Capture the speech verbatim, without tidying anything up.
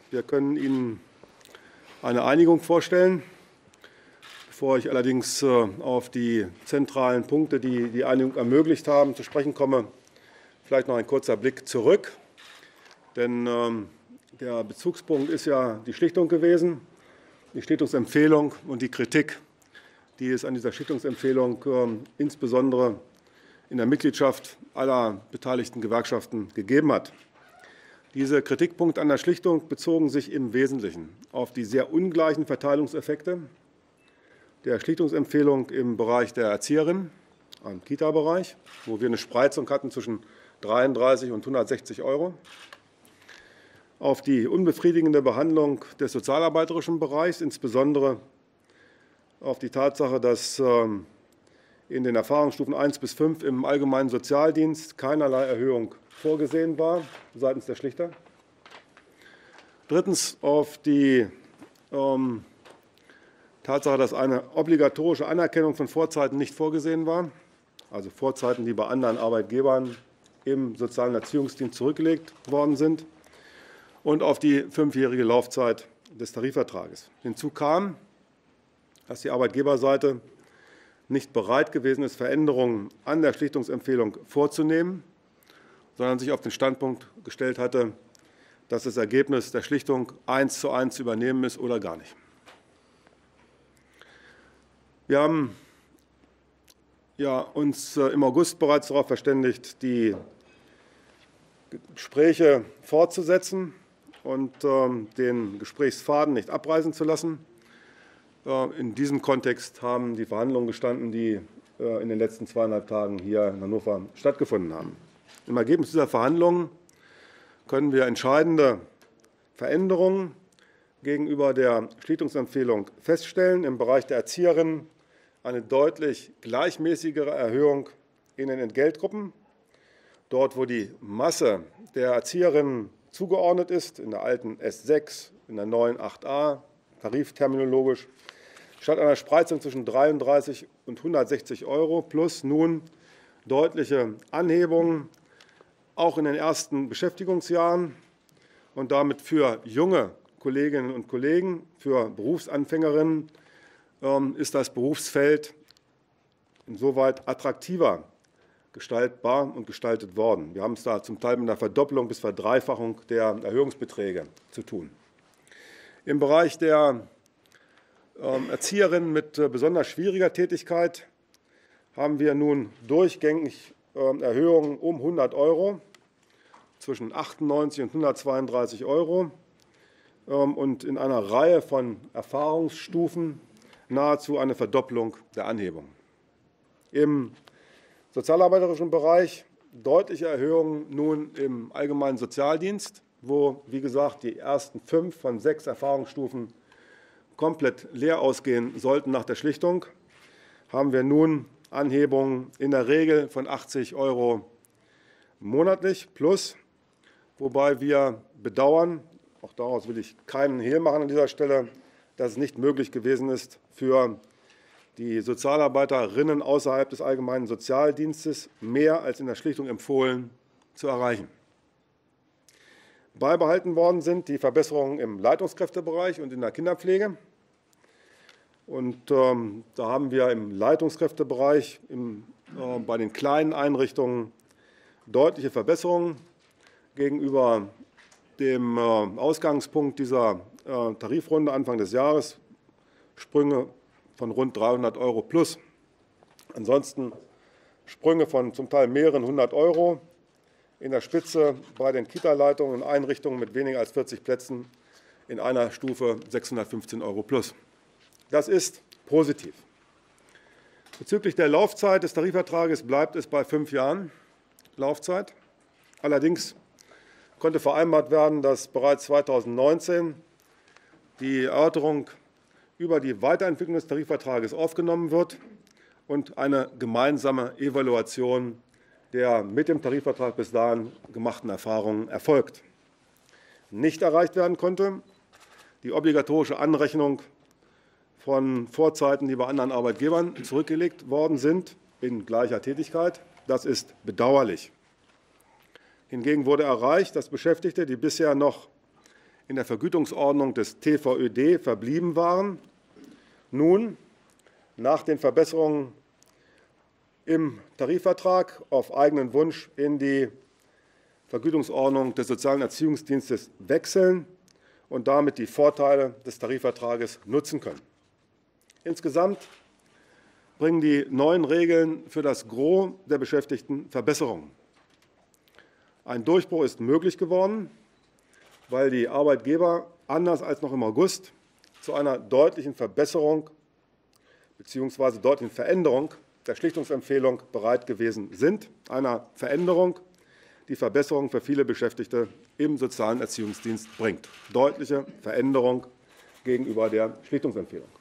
Wir können Ihnen eine Einigung vorstellen. Bevor ich allerdings auf die zentralen Punkte, die die Einigung ermöglicht haben, zu sprechen komme, vielleicht noch ein kurzer Blick zurück. Denn ähm, der Bezugspunkt ist ja die Schlichtung gewesen, die Schlichtungsempfehlung und die Kritik, die es an dieser Schlichtungsempfehlung ähm, insbesondere in der Mitgliedschaft aller beteiligten Gewerkschaften gegeben hat. Diese Kritikpunkte an der Schlichtung bezogen sich im Wesentlichen auf die sehr ungleichen Verteilungseffekte der Schlichtungsempfehlung im Bereich der Erzieherin, im Kita-Bereich, wo wir eine Spreizung hatten zwischen dreiunddreißig und hundertsechzig Euro, auf die unbefriedigende Behandlung des sozialarbeiterischen Bereichs, insbesondere auf die Tatsache, dass in den Erfahrungsstufen eins bis fünf im allgemeinen Sozialdienst keinerlei Erhöhung vorgesehen war seitens der Schlichter. Drittens auf die ähm, Tatsache, dass eine obligatorische Anerkennung von Vorzeiten nicht vorgesehen war, also Vorzeiten, die bei anderen Arbeitgebern im sozialen Erziehungsdienst zurückgelegt worden sind, und auf die fünfjährige Laufzeit des Tarifvertrages. Hinzu kam, dass die Arbeitgeberseite nicht bereit gewesen ist, Veränderungen an der Schlichtungsempfehlung vorzunehmen, sondern sich auf den Standpunkt gestellt hatte, dass das Ergebnis der Schlichtung eins zu eins zu übernehmen ist oder gar nicht. Wir haben ja, uns im August bereits darauf verständigt, die Gespräche fortzusetzen und äh, den Gesprächsfaden nicht abreißen zu lassen. Äh, in diesem Kontext haben die Verhandlungen gestanden, die äh, in den letzten zweieinhalb Tagen hier in Hannover stattgefunden haben. Im Ergebnis dieser Verhandlungen können wir entscheidende Veränderungen gegenüber der Schlichtungsempfehlung feststellen. Im Bereich der Erzieherinnen eine deutlich gleichmäßigere Erhöhung in den Entgeltgruppen. Dort, wo die Masse der Erzieherinnen zugeordnet ist, in der alten S sechs, in der neuen acht a, tarifterminologisch, statt einer Spreizung zwischen dreiunddreißig und hundertsechzig Euro plus nun deutliche Anhebungen, auch in den ersten Beschäftigungsjahren und damit für junge Kolleginnen und Kollegen, für Berufsanfängerinnen, ist das Berufsfeld insoweit attraktiver gestaltbar und gestaltet worden. Wir haben es da zum Teil mit einer Verdoppelung bis Verdreifachung der Erhöhungsbeträge zu tun. Im Bereich der Erzieherinnen mit besonders schwieriger Tätigkeit haben wir nun durchgängig Erhöhungen um hundert Euro, zwischen achtundneunzig und hundertzweiunddreißig Euro und in einer Reihe von Erfahrungsstufen nahezu eine Verdopplung der Anhebung. Im sozialarbeiterischen Bereich deutliche Erhöhungen nun im allgemeinen Sozialdienst, wo, wie gesagt, die ersten fünf von sechs Erfahrungsstufen komplett leer ausgehen sollten nach der Schlichtung, haben wir nun Anhebungen in der Regel von achtzig Euro monatlich plus, wobei wir bedauern, auch daraus will ich keinen Hehl machen an dieser Stelle, dass es nicht möglich gewesen ist, für die Sozialarbeiterinnen außerhalb des allgemeinen Sozialdienstes mehr als in der Schlichtung empfohlen zu erreichen. Beibehalten worden sind die Verbesserungen im Leitungskräftebereich und in der Kinderpflege. Und ähm, da haben wir im Leitungskräftebereich im, äh, bei den kleinen Einrichtungen deutliche Verbesserungen gegenüber dem äh, Ausgangspunkt dieser äh, Tarifrunde Anfang des Jahres, Sprünge von rund dreihundert Euro plus. Ansonsten Sprünge von zum Teil mehreren hundert Euro, in der Spitze bei den Kita-Leitungen und Einrichtungen mit weniger als vierzig Plätzen in einer Stufe sechshundertfünfzehn Euro plus. Das ist positiv. Bezüglich der Laufzeit des Tarifvertrages bleibt es bei fünf Jahren Laufzeit. Allerdings konnte vereinbart werden, dass bereits zweitausendneunzehn die Erörterung über die Weiterentwicklung des Tarifvertrages aufgenommen wird und eine gemeinsame Evaluation der mit dem Tarifvertrag bis dahin gemachten Erfahrungen erfolgt. Nicht erreicht werden konnte die obligatorische Anrechnung von Vorzeiten, die bei anderen Arbeitgebern zurückgelegt worden sind, in gleicher Tätigkeit. Das ist bedauerlich. Hingegen wurde erreicht, dass Beschäftigte, die bisher noch in der Vergütungsordnung des T V Ö D verblieben waren, nun nach den Verbesserungen im Tarifvertrag auf eigenen Wunsch in die Vergütungsordnung des Sozialen Erziehungsdienstes wechseln und damit die Vorteile des Tarifvertrages nutzen können. Insgesamt bringen die neuen Regeln für das Gros der Beschäftigten Verbesserungen. Ein Durchbruch ist möglich geworden, weil die Arbeitgeber, anders als noch im August, zu einer deutlichen Verbesserung bzw. deutlichen Veränderung der Schlichtungsempfehlung bereit gewesen sind, einer Veränderung, die Verbesserung für viele Beschäftigte im sozialen Erziehungsdienst bringt. Deutliche Veränderung gegenüber der Schlichtungsempfehlung.